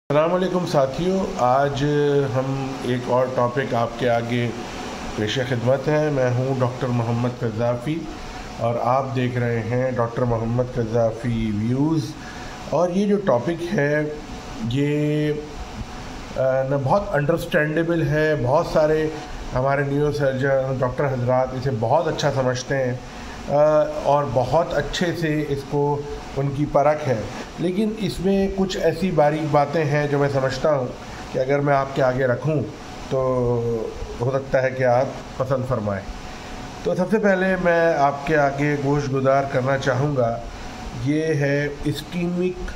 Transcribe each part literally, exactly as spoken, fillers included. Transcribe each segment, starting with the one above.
अस्सलाम वालेकुम साथियों, आज हम एक और टॉपिक आपके आगे पेश खिदमत है। मैं हूं डॉक्टर मोहम्मद कज़ाफ़ी और आप देख रहे हैं डॉक्टर मोहम्मद कज़ाफ़ी व्यूज़। और ये जो टॉपिक है ये न बहुत अंडरस्टैंडेबल है। बहुत सारे हमारे न्यूरो सर्जन डॉक्टर हजरात इसे बहुत अच्छा समझते हैं और बहुत अच्छे से इसको उनकी परख है, लेकिन इसमें कुछ ऐसी बारीक बातें हैं जो मैं समझता हूँ कि अगर मैं आपके आगे रखूँ तो हो सकता है कि आप पसंद फरमाएं। तो सबसे पहले मैं आपके आगे गोश गुजार करना चाहूँगा, ये है ischaemic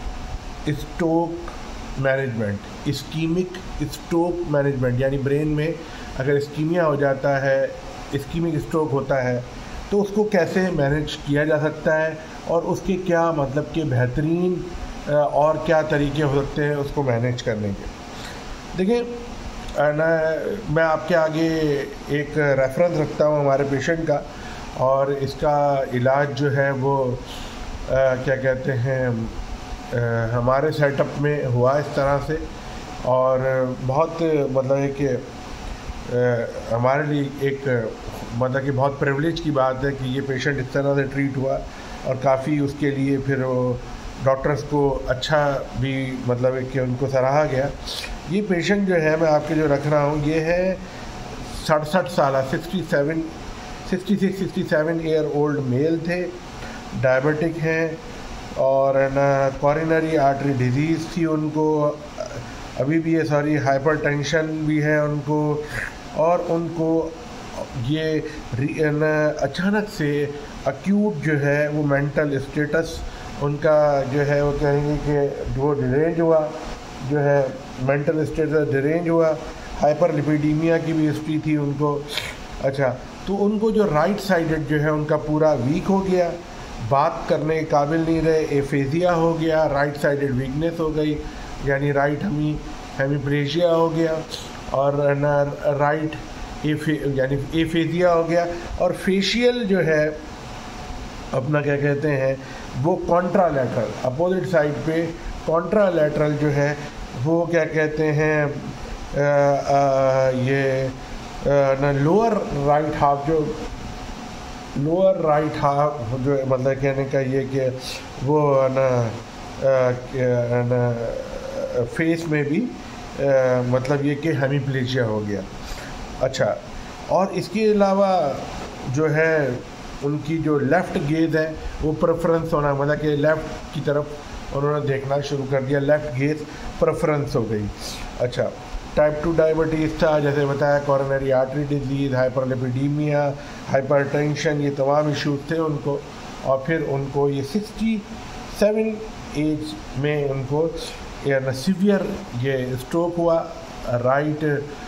stroke management. Ischaemic stroke management यानी ब्रेन में अगर इस्कीमिया हो जाता है, इस्कीमिक स्ट्रोक होता है, तो उसको कैसे मैनेज किया जा सकता है और उसके क्या मतलब के बेहतरीन और क्या तरीके हो सकते हैं उसको मैनेज करने के। देखिए ना, मैं आपके आगे एक रेफरेंस रखता हूँ हमारे पेशेंट का, और इसका इलाज जो है वो आ, क्या कहते हैं आ, हमारे सेटअप में हुआ इस तरह से। और बहुत मतलब है कि हमारे लिए एक मतलब कि बहुत प्रिविलेज की बात है कि ये पेशेंट इस तरह से ट्रीट हुआ, और काफ़ी उसके लिए फिर वो डॉक्टर्स को अच्छा भी मतलब है कि उनको सराहा गया। ये पेशेंट जो है मैं आपके जो रख रहा हूँ, ये है सड़सठ साल sixty seven sixty six sixty seven year old male थे, डायबिटिक हैं और ना कॉरिनरी आर्टरी डिजीज़ थी उनको, अभी भी है सॉरी हाइपरटेंशन भी है उनको, और उनको ये अचानक से अक्यूट जो है वो मेंटल स्टेटस उनका जो है वो कहेंगे कि वो डिरेंज हुआ, जो है मेंटल स्टेटस डिरेंज हुआ। हाइपरलिपिडीमिया की भी हिस्ट्री थी उनको। अच्छा, तो उनको जो राइट साइडेड जो है उनका पूरा वीक हो गया, बात करने के काबिल नहीं रहे, एफेजिया हो गया, राइट साइडेड वीकनेस हो गई यानी राइट हमी हेमीप्लेजिया हो गया, और ना राइट एफे यानी एफेजिया हो गया, और फेशियल जो है अपना क्या कहते हैं वो कॉन्ट्रालैटरल अपोजिट साइड पे कॉन्ट्रालैटरल जो है वो क्या कहते हैं आ, आ, ये आ, ना lower right half lower right right half जो मतलब कहने का ये कि वो ना, ना फेस में भी आ, मतलब ये कि हेमीप्लेजिया हो गया। अच्छा, और इसके अलावा जो है उनकी जो लेफ़्ट गेज़ है वो प्रेफरेंस होना, मतलब कि लेफ़्ट की तरफ उन्होंने देखना शुरू कर दिया, लेफ़्ट गेज़ प्रेफरेंस हो गई। अच्छा, टाइप टू डायबिटीज़ था, जैसे बताया coronary artery disease, hyperlipidaemia, hypertension, ये तमाम इश्यूज थे उनको। और फिर उनको ये सिक्सटी सेवन एज में उनको सीवियर ये स्ट्रोक हुआ, राइट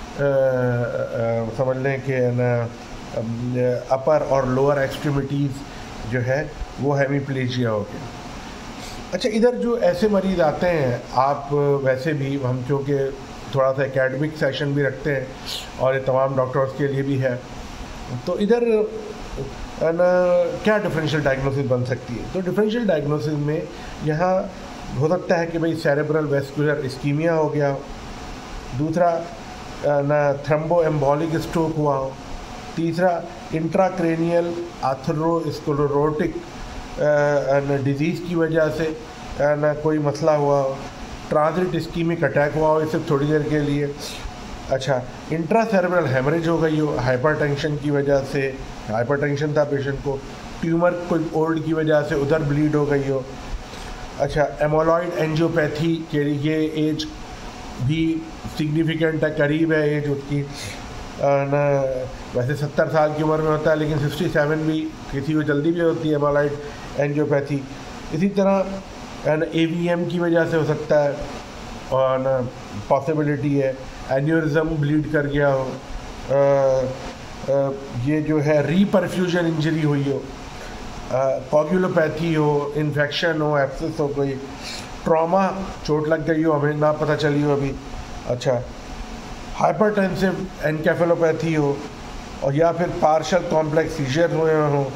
समझ लें कि ना अपर और लोअर एक्सट्रीमिटीज़ जो है वो हेमीप्लेजिया हो गया। अच्छा, इधर जो ऐसे मरीज़ आते हैं, आप वैसे भी हम क्योंकि थोड़ा सा एकेडमिक सेशन भी रखते हैं और ये तमाम डॉक्टर्स के लिए भी है, तो इधर ना क्या डिफरेंशियल डायग्नोसिस बन सकती है। तो डिफरेंशियल डायग्नोसिस में यहाँ हो सकता है कि भाई सेरेब्रल वेस्कुलर इस्कीमिया हो गया हो, दूसरा ना थ्रम्बो एम्बोलिक स्ट्रोक हुआ हो, तीसरा इंट्राक्रेनियल आथरोस्क्लेरोटिक डिजीज़ की वजह से ना कोई मसला हुआ हो, ट्रांजिट इस्कीमिक अटैक हुआ हो इससे थोड़ी देर के लिए। अच्छा, इंट्रासेरेब्रल हेमरेज हो गई हो हाइपरटेंशन की वजह से, हाइपरटेंशन था पेशेंट को, ट्यूमर कोई ओल्ड की वजह से उधर ब्लीड हो गई हो। अच्छा, एमोलॉइड एंजियोपैथी के लिए एज भी सिग्निफिकेंट है, करीब है एज उसकी न, वैसे सत्तर साल की उम्र में होता है लेकिन सिक्सटी सेवन भी किसी को जल्दी भी होती है एमोलॉइड एंजियोपैथी। इसी तरह ए वी एम की वजह से हो सकता है, और न पॉसिबिलिटी है एन्यूरिज्म ब्लीड कर गया हो, आ, आ, ये जो है रीपरफ्यूजन इंजरी हुई हो, कोगुलोपैथी हो, इन्फेक्शन हो, एब्सेस हो, कोई ट्रॉमा चोट लग गई हो हमें ना पता चली हो अभी। अच्छा, हाइपरटेंसिव एनकेफेलोपैथी हो, और या फिर पार्शल कॉम्प्लेक्स सीजर हुए हों,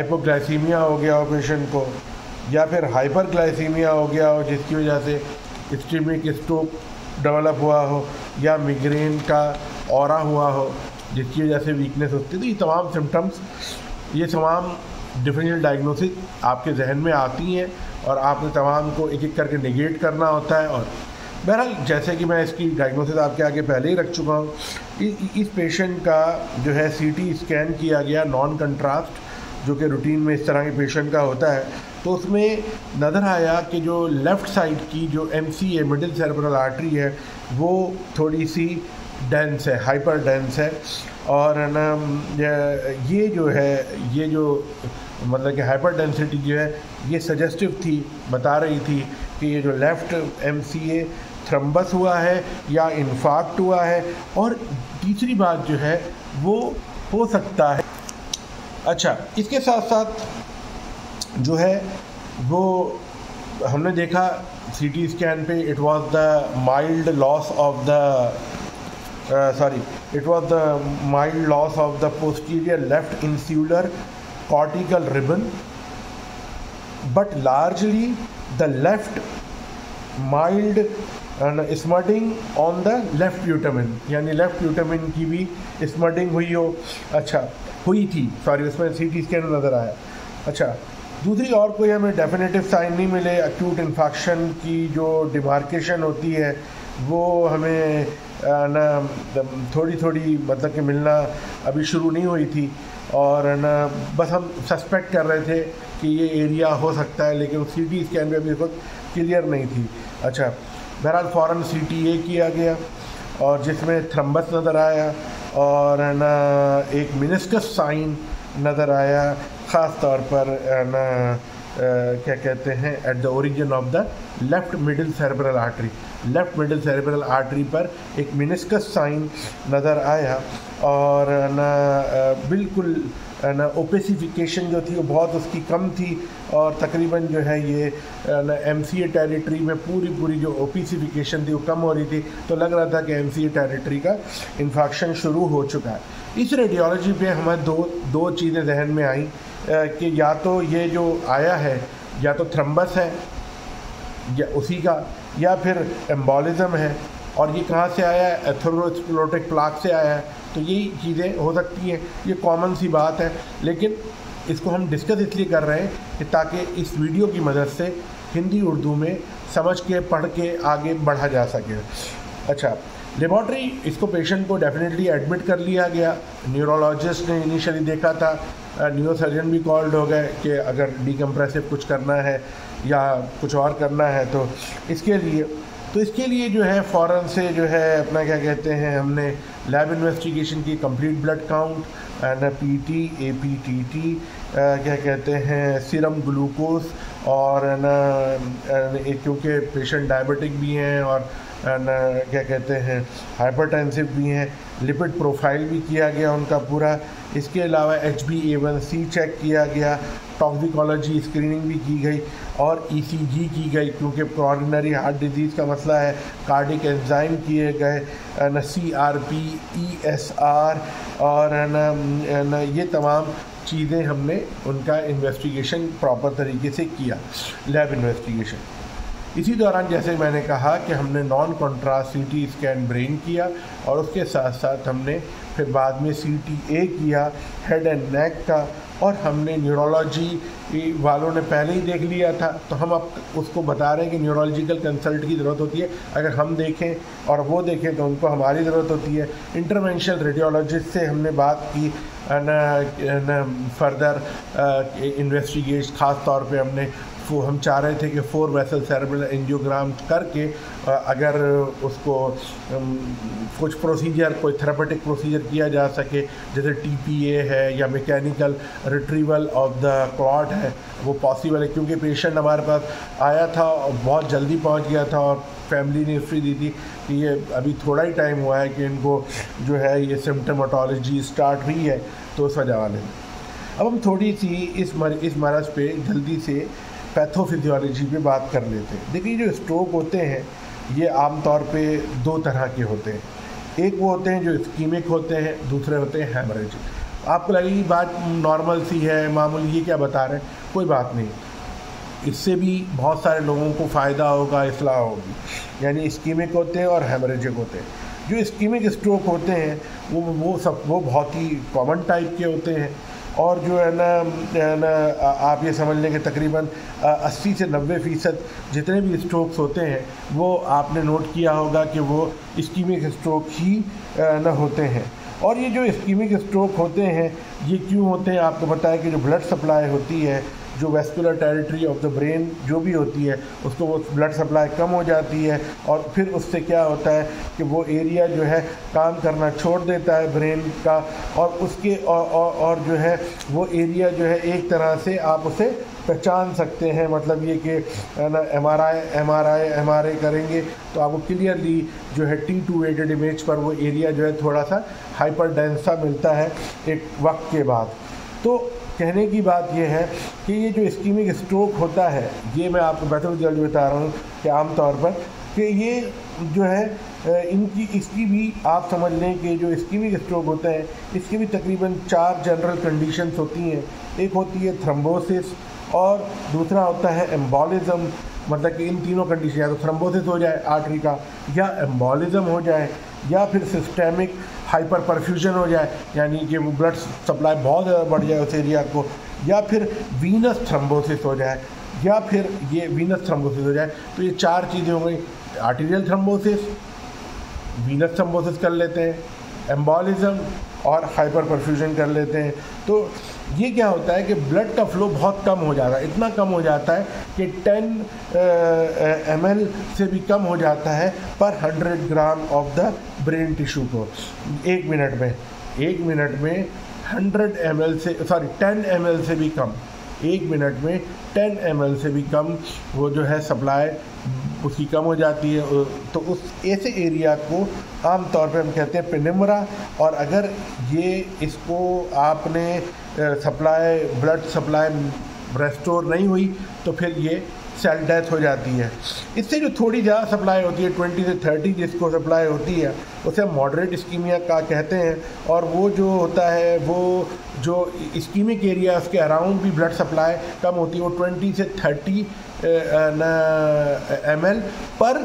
हाइपोग्लाइसीमिया हो गया हो पेशेंट को, या फिर हाइपरग्लाइसीमिया हो गया हो जिसकी वजह से इस्केमिक स्ट्रोक डेवलप हुआ हो या मिग्रेन का ऑरा हुआ हो जिसकी वजह से वीकनेस होती है। तो ये तमाम सिम्टम्स, ये तमाम डिफरेंशियल डायग्नोसिस आपके जहन में आती हैं और आपने तमाम को एक एक करके नेगेट करना होता है। और बहरहाल जैसे कि मैं इसकी डायग्नोसिस आपके आगे पहले ही रख चुका हूँ, इस पेशेंट का जो है सीटी स्कैन किया गया नॉन कंट्रास्ट, जो कि रूटीन में इस तरह के पेशेंट का होता है। तो उसमें नज़र आया कि जो लेफ़्ट साइड की जो M C A middle cerebral artery है वो थोड़ी सी डेंस है, हाइपर डेंस है। और ना ये जो है ये जो मतलब कि हाइपर डेंसिटी जो है ये सजेस्टिव थी, बता रही थी कि ये जो left M C A thrombus हुआ है या इन्फार्क्ट हुआ है। और तीसरी बात जो है वो हो सकता है, अच्छा इसके साथ साथ जो है वो हमने देखा सीटी स्कैन पे it was the mild loss of the sorry it was the mild loss of the posterior left insular cortical ribbon, but largely the left mild smudging on the left putamen, यानी left यूटमिन की भी स्मडिंग हुई हो, अच्छा हुई थी, sorry उसमें CT scan नज़र आया। अच्छा दूसरी और कोई हमें डेफिनेटिव साइन नहीं मिले। एक्यूट इन्फेक्शन की जो डिमार्केशन होती है वो हमें ना थोड़ी थोड़ी मतलब कि मिलना अभी शुरू नहीं हुई थी, और ना बस हम सस्पेक्ट कर रहे थे कि ये एरिया हो सकता है, लेकिन सी टी स्कैन में अभी इस वक्त क्लियर नहीं थी। अच्छा बहरहाल फ़ौरन सी टी ए किया गया और जिसमें थ्रम्बस नज़र आया और ना एक मिनिस्कस साइन नज़र आया, ख़ास तौर पर ना क्या कहते हैं at the origin of the left middle cerebral artery, left middle cerebral artery पर एक मिनिस्कस साइन नज़र आया। और ना बिल्कुल ना ओपेसिफिकेशन जो थी वो बहुत उसकी कम थी, और तकरीबन जो है ये ना एम सी ए टेरिटरी में पूरी पूरी जो ओपेसिफिकेशन थी वो कम हो रही थी। तो लग रहा था कि एम सी ए टेरिटरी का इन्फेक्शन शुरू हो चुका है। इस रेडियोलॉजी पे हमें दो दो चीज़ें जहन में आई कि या तो ये जो आया है या तो थ्रम्बस है या उसी का, या फिर एम्बोलिज्म है। और ये कहाँ से आया है? एथेरोस्क्लेरोटिक प्लाक से आया है। तो यही चीज़ें हो सकती हैं, ये कॉमन सी बात है, लेकिन इसको हम डिस्कस इसलिए कर रहे हैं कि ताकि इस वीडियो की मदद से हिंदी उर्दू में समझ के पढ़ के आगे बढ़ा जा सके। अच्छा लेबॉर्ट्री इसको पेशेंट को डेफिनेटली एडमिट कर लिया गया। न्यूरोलॉजिस्ट ने इनिशियली देखा था, न्यूरोसर्जन भी कॉल्ड हो गए कि अगर डिकम्प्रेसिव कुछ करना है या कुछ और करना है तो इसके लिए तो इसके लिए जो है फ़ौरन से जो है अपना क्या कहते हैं हमने लैब इन्वेस्टिगेशन की, complete blood count and P T A P T T क्या कहते हैं सीरम ग्लूकोज, और न क्योंकि पेशेंट डायबिटिक भी हैं और न क्या कहते हैं हाइपरटेंसिव भी हैं, लिपिड प्रोफाइल भी किया गया उनका पूरा। इसके अलावा H B A one C check किया गया, टॉक्सिकोलॉजी स्क्रीनिंग भी की गई और ई सी जी की गई, क्योंकि कॉरोनरी हार्ट डिजीज़ का मसला है। कार्डिक एंजाइम किए गए, न C R P, E S R और न, न ये तमाम चीज़ें हमने उनका इन्वेस्टिगेशन प्रॉपर तरीके से किया, लैब इन्वेस्टिगेशन। इसी दौरान जैसे मैंने कहा कि हमने non contrast C T scan brain किया, और उसके साथ साथ हमने फिर बाद में सी टी ए किया हेड एंड नेक का, और हमने न्यूरोलॉजी वालों ने पहले ही देख लिया था, तो हम अब उसको बता रहे हैं कि न्यूरोलॉजिकल कंसल्ट की ज़रूरत होती है। अगर हम देखें और वो देखें तो उनको हमारी ज़रूरत होती है। इंटरवेंशनल रेडियोलॉजिस्ट से हमने बात की न फर्दर इन्वेस्टिगेशन, ख़ास तौर पे हमने वो हम चाह रहे थे कि फोर वेसल सेरेब्रल एंजियोग्राम करके अगर उसको कुछ प्रोसीजर, कोई थेरेपेटिक प्रोसीजर किया जा सके, जैसे टी पी ए है या mechanical retrieval of the clot है, वो पॉसिबल है। क्योंकि पेशेंट हमारे पास आया था और बहुत जल्दी पहुंच गया था, और फैमिली ने हिस्ट्री दी थी कि ये अभी थोड़ा ही टाइम हुआ है कि इनको जो है ये सिम्टोमेटोलॉजी स्टार्ट हुई है, तो उस वजह वाले। अब हम थोड़ी सी इस मर, इस मरज़ पे जल्दी से पैथोफिजियोलॉजी पे बात कर लेते हैं। देखिए जो स्ट्रोक होते हैं ये आमतौर पे दो तरह के होते हैं। एक वो होते हैं जो इस्कीमिक होते हैं, दूसरे होते हैं हैमरेजिक। आपको लगेगी बात नॉर्मल सी है, मामूली, ये क्या बता रहे हैं, कोई बात नहीं। इससे भी बहुत सारे लोगों को फ़ायदा होगा, इस्लाह होगी। यानी इस्कीमिक होते हैं और हेमरेजिक होते हैं। जो इस्कीमिक स्ट्रोक होते हैं वो वो सब वो बहुत ही कॉमन टाइप के होते हैं, और जो है ना है ना आप ये समझ लें कि तकरीबन अस्सी से नब्बे फ़ीसद जितने भी स्ट्रोक्स होते हैं वो आपने नोट किया होगा कि वो इस्कीमिक स्ट्रोक ही न होते हैं। और ये जो इस्कीमिक स्ट्रोक होते हैं ये क्यों होते हैं, आपको बताया कि जो ब्लड सप्लाई होती है, जो vascular territory of the brain जो भी होती है, उसको वो ब्लड सप्लाई कम हो जाती है, और फिर उससे क्या होता है कि वो एरिया जो है काम करना छोड़ देता है ब्रेन का, और उसके और, और, और जो है वो एरिया जो है एक तरह से आप उसे पहचान सकते हैं। मतलब ये कि ना M R I M R I M R I करेंगे तो आपको क्लियरली जो है टी टू वेटेड इमेज पर वो एरिया जो है थोड़ा सा हाइपर डेंस सा मिलता है एक वक्त के बाद। तो कहने की बात यह है कि ये जो इस्कीमिक स्ट्रोक होता है, ये मैं आपको बेहतर जल्दी बता रहा हूँ कि आम तौर पर कि ये जो है इनकी इसकी भी आप समझ लें कि जो इस्कीमिक स्ट्रोक होता है इसकी भी तकरीबन चार जनरल कंडीशंस होती हैं। एक होती है थ्रोम्बोसिस, और दूसरा होता है एम्बोलिज्म। मतलब कि इन तीनों कंडीशन, या तो थ्रोम्बोसिस हो जाए आर्टरी का, या एम्बोलिज्म हो जाए, या फिर सिस्टेमिक हाइपर परफ्यूजन हो जाए, यानी कि वो ब्लड सप्लाई बहुत ज़्यादा बढ़ जाए उस एरिया को, या फिर वीनस थ्रोम्बोसिस हो जाए, या फिर ये वीनस थ्रोम्बोसिस हो जाए। तो ये चार चीज़ें हो गई, आर्टीरियल थ्रोम्बोसिस, वीनस थ्रोम्बोसिस कर लेते हैं, एम्बोलिज्म और हाइपर परफ्यूजन कर लेते हैं। तो ये क्या होता है कि ब्लड का फ्लो बहुत कम हो जाता है, इतना कम हो जाता है कि टेन एम एल से भी कम हो जाता है पर hundred gram of the brain tissue को एक मिनट में। एक मिनट में हंड्रेड एम एल से सॉरी टेन एम एल से भी कम, एक मिनट में टेन एम एल से भी कम वो जो है सप्लाई उसकी कम हो जाती है। तो उस ऐसे एरिया को आम तौर पे हम कहते हैं पेनिम्बरा। और अगर ये इसको आपने सप्लाई ब्लड सप्लाई रेस्टोर नहीं हुई तो फिर ये सेल डेथ हो जाती है। इससे जो थोड़ी ज़्यादा सप्लाई होती है ट्वेंटी से थर्टी जिसको सप्लाई होती है उसे हम मॉडरेट इस्कीमिया का कहते हैं। और वो जो होता है वो जो इस्कीमिक एरिया उसके अराउंड भी ब्लड सप्लाई कम होती है, वो ट्वेंटी से थर्टी एम एल पर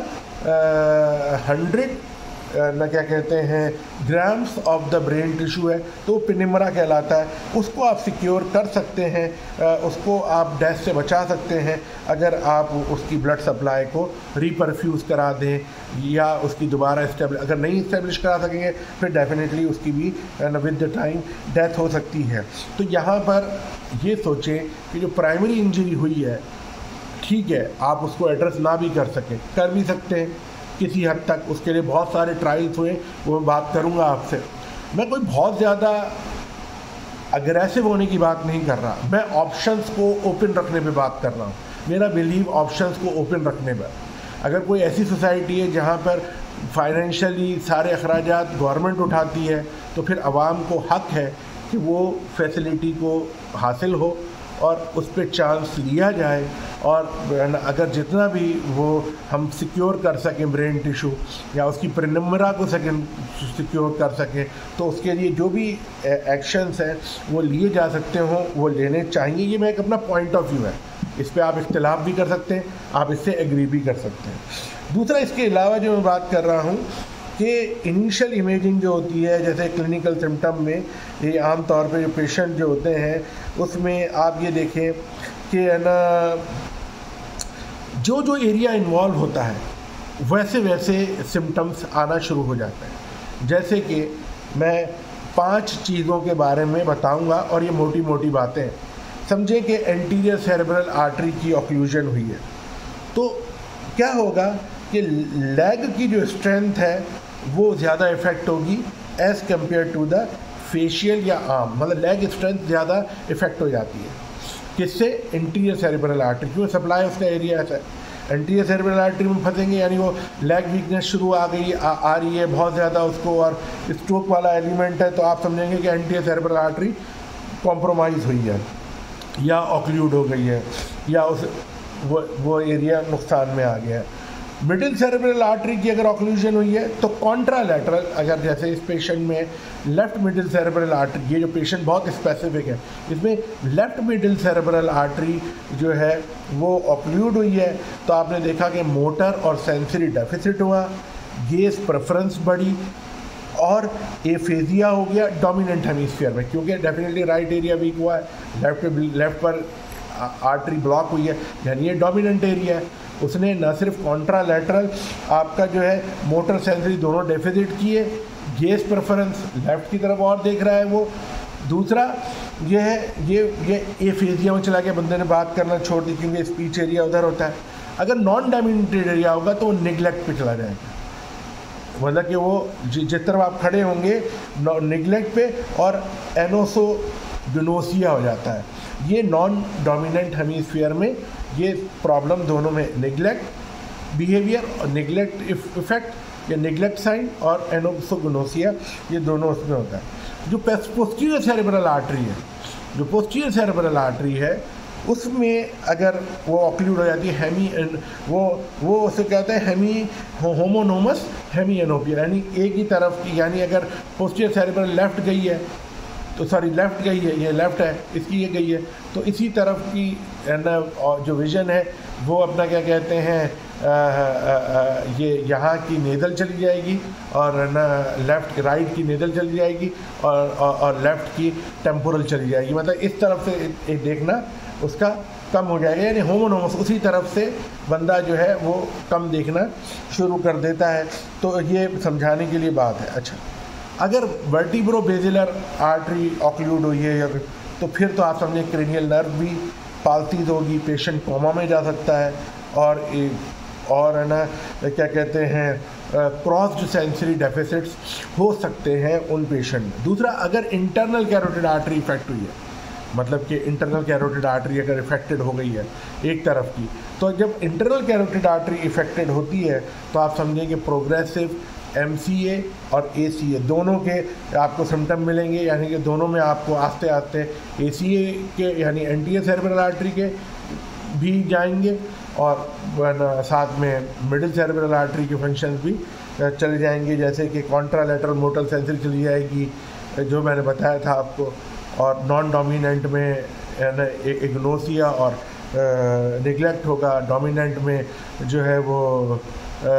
हंड्रेड ना क्या कहते हैं grams of the brain tissue है, तो पेनिम्बरा कहलाता है। उसको आप सिक्योर कर सकते हैं, उसको आप डेथ से बचा सकते हैं अगर आप उसकी ब्लड सप्लाई को रीपरफ्यूज़ करा दें, या उसकी दोबारा इस्टेब्लिश अगर नहीं इस्टेब्लिश करा सकेंगे फिर डेफिनेटली उसकी भी विद द टाइम डेथ हो सकती है। तो यहाँ पर ये सोचें कि जो प्राइमरी इंजरी हुई है, ठीक है आप उसको एड्रेस ना भी कर सकें, कर भी सकते हैं किसी हद तक, उसके लिए बहुत सारे ट्रायल्स हुए, वो मैं बात करूंगा आपसे। मैं कोई बहुत ज़्यादा अग्रेसिव होने की बात नहीं कर रहा, मैं ऑप्शंस को ओपन रखने पे बात कर रहा हूँ। मेरा बिलीव ऑप्शंस को ओपन रखने पर। अगर कोई ऐसी सोसाइटी है जहाँ पर फाइनेंशियली सारे अखराजात गवर्नमेंट उठाती है तो फिर आवाम को हक है कि वो फैसिलिटी को हासिल हो और उस पर चांस लिया जाए। और अगर जितना भी वो हम सिक्योर कर सकें ब्रेन टिश्यू या उसकी पेनिम्बरा को सेकेंड सिक्योर कर सकें तो उसके लिए जो भी एक्शंस हैं वो लिए जा सकते हों वो लेने चाहिए। ये मैं एक अपना पॉइंट ऑफ व्यू है, इस पे आप इख्तिलाफ भी कर सकते हैं, आप इससे एग्री भी कर सकते हैं। दूसरा इसके अलावा जो मैं बात कर रहा हूँ कि इनिशियल इमेजिंग जो होती है, जैसे क्लिनिकल सिम्टम में ये आम तौर पे जो पेशेंट जो होते हैं उसमें आप ये देखें कि है ना जो जो एरिया इन्वॉल्व होता है वैसे वैसे सिम्टम्स आना शुरू हो जाते हैं। जैसे कि मैं पांच चीज़ों के बारे में बताऊंगा और ये मोटी मोटी बातें समझें कि एंटीरियर सेरेब्रल आर्टरी की ऑक्लूजन हुई है तो क्या होगा कि लेग की जो स्ट्रेंथ है वो ज़्यादा इफ़ेक्ट होगी as compare to the facial या आर्म, मतलब लेग स्ट्रेंथ ज़्यादा इफ़ेक्ट हो जाती है। किससे? एंटीरियर सेरेब्रल आर्टरी, क्यों सप्लाई उसका एरिया है। एंटीरियर सेरेब्रल आर्टरी में फंसेंगे यानी वो लेग वीकनेस शुरू आ गई आ, आ रही है बहुत ज़्यादा उसको, और स्ट्रोक वाला एलिमेंट है तो आप समझेंगे कि एंटीरियर सेरेब्रल आर्टरी कॉम्प्रोमाइज़ हुई है या ऑक्लूड हो गई है या उस वो वो एरिया नुकसान में आ गया है। मिडिल सेरेब्रल आर्टरी की अगर ऑक्लूजन हुई है तो कॉन्ट्रालैटरल, अगर जैसे इस पेशेंट में लेफ्ट मिडिल सेरेब्रल आर्टरी, ये जो पेशेंट बहुत स्पेसिफिक है, इसमें लेफ्ट मिडिल सेरेब्रल आर्टरी जो है वो ऑक्लूड हुई है, तो आपने देखा कि मोटर और सेंसरी डेफिसिट हुआ, गेज प्रेफरेंस बढ़ी और एफेजिया हो गया डोमिनेंट हेमिस्फीयर में, क्योंकि डेफिनेटली राइट एरिया वीक हुआ है, लेफ्ट लेफ्ट पर आर्टरी ब्लॉक हुई है, यानी ये डोमिनेंट एरिया है। उसने न सिर्फ कॉन्ट्रालैटरल आपका जो है मोटर सेंसरी दोनों डेफिसिट किए, गेज प्रेफरेंस लेफ्ट की तरफ और देख रहा है वो, दूसरा ये है ये ये एफेजिया में चला गया, बंदे ने बात करना छोड़ दी क्योंकि स्पीच एरिया उधर होता है। अगर नॉन डोमिनेटेड एरिया होगा तो वो निगलेक्ट पे चला जाएगा, मतलब कि वो जिस तरफ आप खड़े होंगे निगलेक्ट पे और एनोसोगनोसिया हो जाता है। ये नॉन डोमिनेंट हेमिस्फीयर में ये प्रॉब्लम दोनों में निगलेक्ट बिहेवियर और निगलेक्ट इफेक्ट या निगलेक्ट साइन और एनोसोगनोसिया, ये दोनों उसमें होता है। जो पोस्टीरियर सेरेब्रल आर्टरी है, जो पोस्टीरियर सेरेब्रल आर्टरी है उसमें अगर वो ऑक्लूड हो जाती है, हेमी वो वो उसे कहते हैं हेमी होमोनोमस हेमी एनोपिया, यानी एक ही तरफ की, यानी अगर पोस्टीरियर सेरेब्रल लेफ्ट गई है तो सॉरी लेफ्ट गई है, ये लेफ्ट है, इसकी ये गई है, तो इसी तरफ की ना जो विज़न है वो अपना क्या कहते हैं आ, आ, आ, ये यहाँ की नेज़ल चली जाएगी और ना लेफ़्ट राइट की नेज़ल चली जाएगी और, और और लेफ़्ट की टेम्पोरल चली जाएगी, मतलब इस तरफ से एक देखना उसका कम हो जाएगा, यानी होमोनोमस उसी तरफ से बंदा जो है वो कम देखना शुरू कर देता है। तो ये समझाने के लिए बात है। अच्छा, अगर वर्टिब्रो बेसिलर आर्टरी ऑक्लूड हुई है या तो फिर तो आप समझें क्रेनियल नर्व भी पाल्सीज होगी, पेशेंट कोमा में जा सकता है और और है ना क्या कहते हैं क्रॉस्ड सेंसरी डेफिसिट्स हो सकते हैं उन पेशेंट में। दूसरा, अगर इंटरनल कैरोटिड आर्टरी इफेक्ट हुई है, मतलब कि इंटरनल कैरोटिड आर्टरी अगर इफेक्टेड हो गई है एक तरफ की, तो जब इंटरनल कैरोटिड आर्टरी इफेक्टेड होती है तो आप समझें कि प्रोग्रेसिव एम सी ए और ए सी ए दोनों के आपको सिम्टम मिलेंगे, यानी कि दोनों में आपको आस्ते आस्ते ए सी ए के यानी एंटीरियर सेरेब्रल आर्टरी के भी जाएंगे और साथ में मिडिल सेरेब्रल आर्टरी के फंक्शंस भी चले जाएंगे, जैसे कि कॉन्ट्रालैटरल मोटर सेंसरी चली जाएगी जो मैंने बताया था आपको, और नॉन डोमिनेंट में इग्नोसिया और निगलेक्ट होगा, डोमिनेंट में जो है वो आ,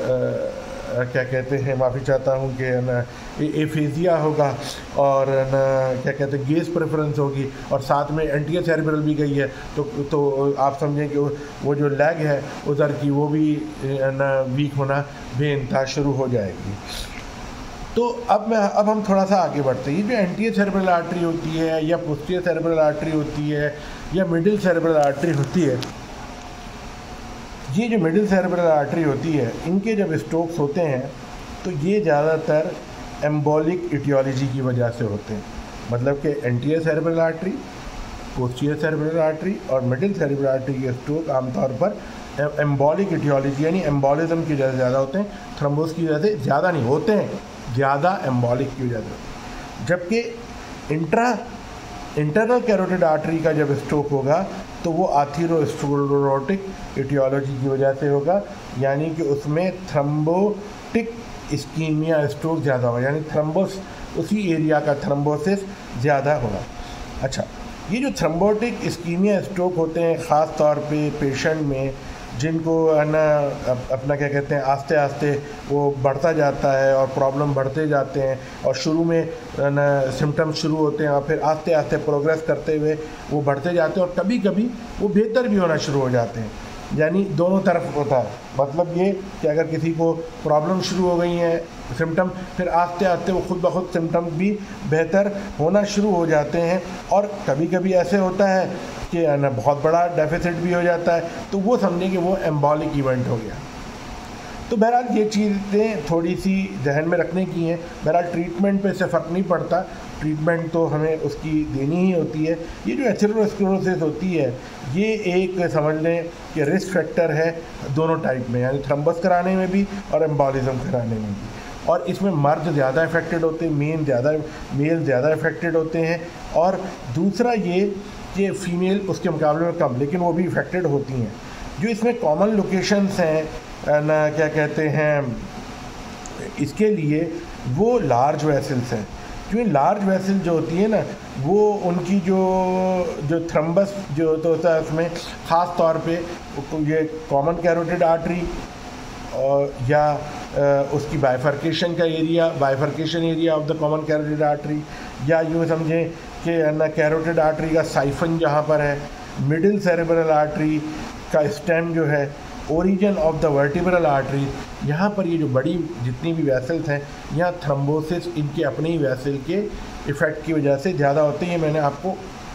आ, क्या कहते हैं, माफ़ी चाहता हूँ कि ना एफेजिया होगा और ना क्या कहते हैं गेज प्रेफरेंस होगी और साथ में एंटीरियर सेरेब्रल भी गई है, तो तो आप समझें कि वो जो लेग है उधर की वो भी ना वीक होना बेइंतहा शुरू हो जाएगी। तो अब मैं अब हम थोड़ा सा आगे बढ़ते हैं। ये जो एंटीरियर सेरेब्रल आर्टरी होती है या पोस्टीरियर सेरेब्रल आर्टरी होती है या मिडिल सेरेब्रल आर्टरी होती है, ये जो मिडिल सेरेब्रल आर्टरी होती है, इनके जब स्ट्रोक्स होते हैं तो ये ज़्यादातर एम्बोलिक इटियोलॉजी की वजह से होते हैं, मतलब कि anterior cerebral artery, posterior cerebral artery और मिडिल सेरेब्रल आर्टरी के स्ट्रोक आमतौर पर एम्बोलिक इटियोलॉजी यानी एम्बोलिज्म की वजह से ज़्यादा होते हैं, थ्रोम्बोस की वजह से ज़्यादा नहीं होते हैं, ज़्यादा एम्बोलिक की वजह से। जबकि इंट्रा इंटरनल कैरोटिड आर्टरी का जब स्ट्रोक होगा तो वो आथीरोस्क्लेरोटिक इटियोलॉजी की वजह से होगा, यानी कि उसमें थ्रम्बोटिक इस्कीमिया स्ट्रोक ज़्यादा होगा, यानी थ्रम्बोस उसी एरिया का थ्रम्बोसिस ज़्यादा होगा। अच्छा, ये जो थ्रम्बोटिक इस्कीमिया स्ट्रोक होते हैं ख़ास तौर पे पेशेंट में जिनको है ना अपना क्या कहते हैं आस्ते आस्ते वो बढ़ता जाता है और प्रॉब्लम बढ़ते जाते हैं और शुरू में ना सिम्टम्स शुरू होते हैं और फिर आस्ते आस्ते प्रोग्रेस करते हुए वो बढ़ते जाते हैं और कभी कभी वो बेहतर भी होना शुरू हो जाते हैं, यानी दोनों तरफ होता है। मतलब ये कि अगर किसी को प्रॉब्लम शुरू हो गई हैं सिम्टम, फिर आस्ते आस्ते वो खुद ब खुद सिम्टम भी बेहतर होना शुरू हो जाते हैं और कभी कभी ऐसे होता है कि ना बहुत बड़ा डेफिसिट भी हो जाता है, तो वो समझें कि वो एम्बॉलिक इवेंट हो गया। तो बहरहाल ये चीज़ें थोड़ी सी जहन में रखने की हैं। बहरहाल ट्रीटमेंट पे इससे फ़र्क नहीं पड़ता, ट्रीटमेंट तो हमें उसकी देनी ही होती है। ये जो एथेरोस्क्लेरोसिस होती है ये एक समझ लें कि रिस्क फैक्टर है दोनों टाइप में, यानी थ्रम्बस कराने में भी और एम्बॉलिज्म कराने में भी, और इसमें मर्द ज़्यादा इफेक्टेड होते हैं, मेन ज़्यादा मेल ज़्यादा इफेक्टेड होते हैं, और दूसरा ये कि फ़ीमेल उसके मुकाबले में कम, लेकिन वो भी इफेक्टेड होती हैं। जो इसमें कॉमन लोकेशंस हैं ना क्या कहते हैं, इसके लिए वो लार्ज वेसल्स हैं। क्योंकि लार्ज वेसल जो होती है ना, वो उनकी जो जो थ्रम्बस जो तो होता है उसमें ख़ास तौर पे ये कॉमन कैरोटिड आर्टरी और या उसकी बाइफर्केशन का area, bifurcation area of the common carotid artery, या यूँ समझें कि ना कैरोटिड आर्टरी का साइफन जहाँ पर है, मिडिल सेरेब्रल आर्टरी का स्टेम जो है, origin of the vertebral artery, यहाँ पर ये जो बड़ी जितनी भी वेसल्स हैं, यहाँ थ्रम्बोसिस इनके अपने ही वेसल के इफ़ेक्ट की वजह से ज़्यादा होते हैं। ये मैंने आपको